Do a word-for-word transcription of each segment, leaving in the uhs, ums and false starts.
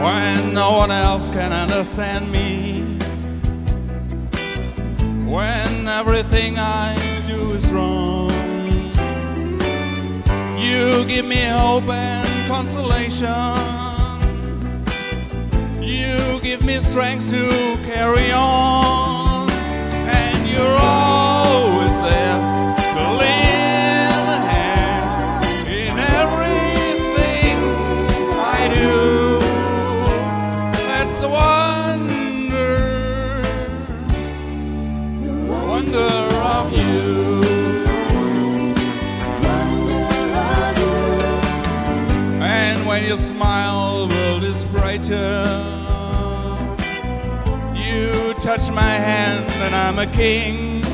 when no one else can understand me, when everything I do is wrong. You give me hope and consolation. You give me strength to carry on, and you're always there to lend a hand in everything I do. That's the wonder, wonder of you. And when you smile, the world is brighter. You touch my hand and I'm a king.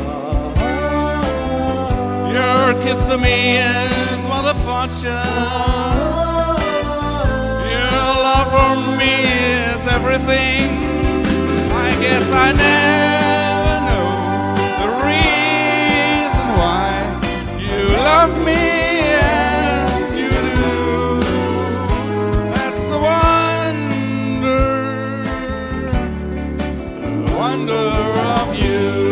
Your kiss to me is one of fortune. Your love for me is everything. I guess I never know the reason why you love me as you do. That's the wonder, wonder of you.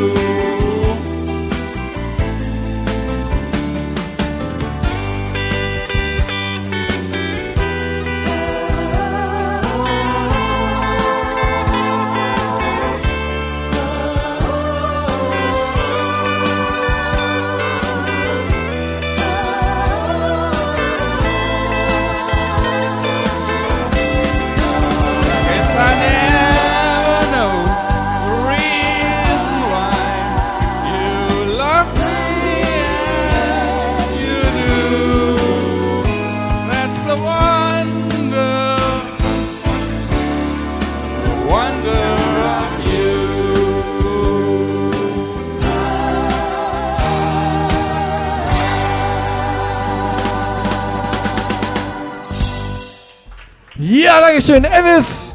Guess I never know the reason why you love me as you do. That's the wonder, wonder of you. Ja, Dankeschön, Elvis.